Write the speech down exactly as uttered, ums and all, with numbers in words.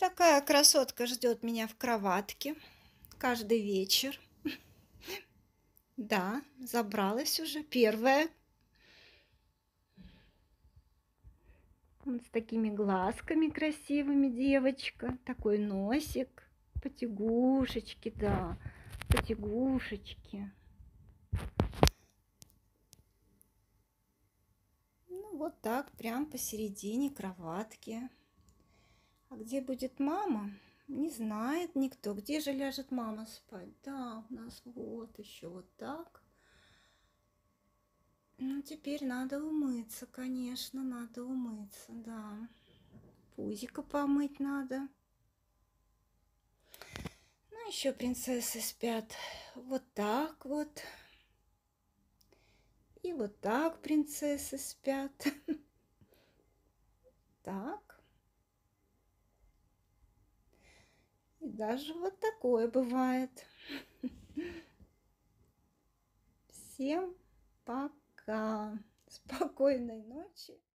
Такая красотка ждет меня в кроватке каждый вечер. Да, забралась уже первая. Вот с такими глазками красивыми девочка. Такой носик. Потягушечки, да, потягушечки. Ну, вот так, прям посередине кроватки. А где будет мама? Не знает никто. Где же ляжет мама спать? Да, у нас вот еще вот так. Ну, теперь надо умыться, конечно, надо умыться, да. Пузико помыть надо. Ну, еще принцессы спят вот так вот. И вот так принцессы спят. Так. И даже вот такое бывает. Всем пока. Спокойной ночи.